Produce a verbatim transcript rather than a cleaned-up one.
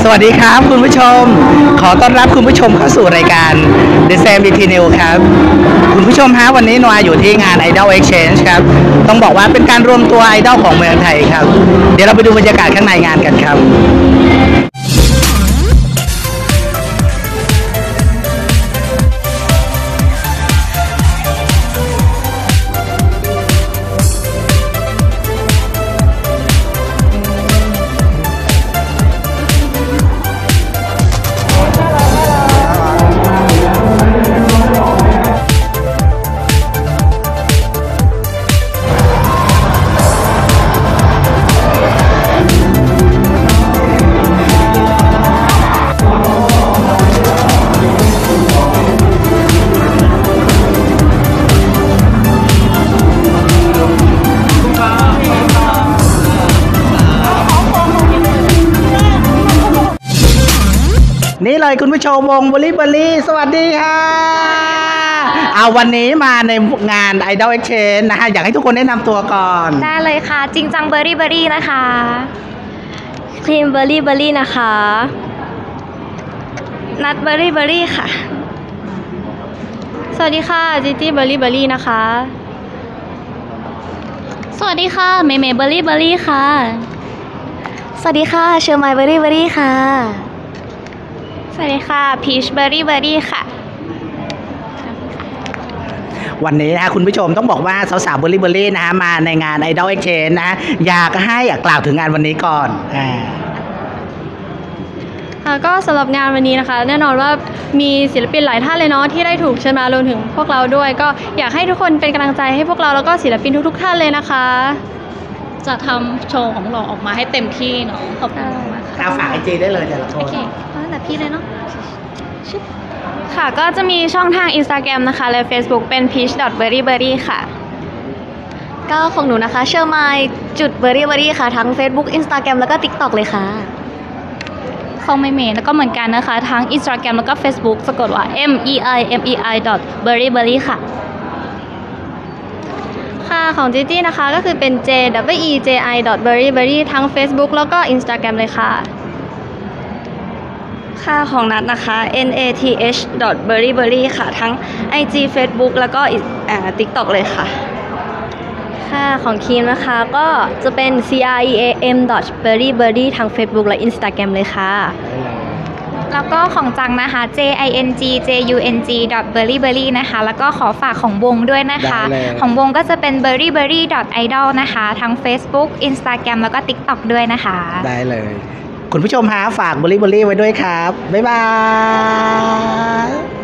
วัสดีครับคุณผู้ชมขอต้อนรับคุณผู้ชมเข้าสู่รายการ The Sam วี ที New ครับคุณผู้ชมฮะวันนี้นวาอยู่ที่งาน Idol Exchange ครับต้องบอกว่าเป็นการรวมตัวไอดอลของเมืองไทยครับเดี๋ยวเราไปดูบรรยากาศข้างในงานกันครับนี่เลยคุณผู้ชมวงบริบรีสวัสดีค่ะเอาวันนี้มาในงาน Idol Exchange นะฮะอยากให้ทุกคนแนะนำตัวก่อนได้เลยค่ะจริงจังเบอร์รี่เบอร์รี่นะคะครีมเบอร์รี่เบอร์รี่นะคะนัทเบอร์รี่เบอร์รี่ค่ะสวัสดีค่ะจิจี้เบอร์รี่เบอร์รี่นะคะสวัสดีค่ะเมเมเบอร์รี่เบอร์รี่ค่ะสวัสดีค่ะเชอร์มายเบอร์รี่เบอร์รี่ค่ะสวัสดีค่ะพีชเบอร์รี่เบอร์รี่ค่ะวันนี้นะคุณผู้ชมต้องบอกว่าสาวๆเบอร์รี่เบอร์รี่นะมาในงาน Idol Exchange นะอยากให้อยากกล่าวถึงงานวันนี้ก่อนอ่าค่ะก็สำหรับงานวันนี้นะคะแน่นอนว่ามีศิลปินหลายท่านเลยเนาะที่ได้ถูกเชิญมารวมถึงพวกเราด้วยก็อยากให้ทุกคนเป็นกำลังใจให้พวกเราแล้วก็ศิลปินทุกๆท่านเลยนะคะจะทำโชว์ของเราออกมาให้เต็มที่เนาะขอบคุณมากค่ะฝากไอจีได้เลยแต่ละคนโอเคเอาแต่พี่เลยเนาะค่ะก็จะมีช่องทาง Instagram นะคะและ Facebook เป็น พีช ดอท เบอร์รี่เบอร์รี่ ค่ะก็ของหนูนะคะเชอร์มายจุดเบอร์รี่เบอร์รี่ค่ะทั้ง Facebook Instagram แล้วก็ TikTok เลยค่ะของเมเมแล้วก็เหมือนกันนะคะทั้ง Instagram แล้วก็ Facebook สะกดว่า เอ็ม อี ไอ เอ็ม อี ไอ ดอท เบอร์รี่เบอร์รี่ ค่ะค่ะของจีจี้นะคะก็คือเป็น เจ ดับเบิลยู อี เจ ไอ ดอท เบอร์รี่ เบอร์รี่ ทั้ง Facebook แล้วก็ Instagram เลยค่ะค่ะของนัทนะคะ เอ็น เอ ที เอช ดอท เบอร์รี่เบอร์รี่ ค่ะทั้ง ไอ จี Facebook แล้วก็อ่า TikTok เลยค่ะค่ะของคีมนะคะก็จะเป็น ซี อาร์ อี เอ เอ็ม ดอท เบอร์รี่เบอร์รี่ ทั้ง Facebook และ Instagram เลยค่ะแล้วก็ของจังนะคะ เจ ไอ เอ็น จี เจ ยู เอ็น จี ดอท เบอร์รี่เบอร์รี่ นะคะแล้วก็ขอฝากของวงด้วยนะคะของวงก็จะเป็น เบอร์รี่เบอร์รี่ ดอท ไอดอล นะคะทั้ง Facebook Instagram แล้วก็ TikTok ด้วยนะคะได้เลยคุณผู้ชมฮะฝากบริบรี่ไว้ด้วยครับบ๊ายบาย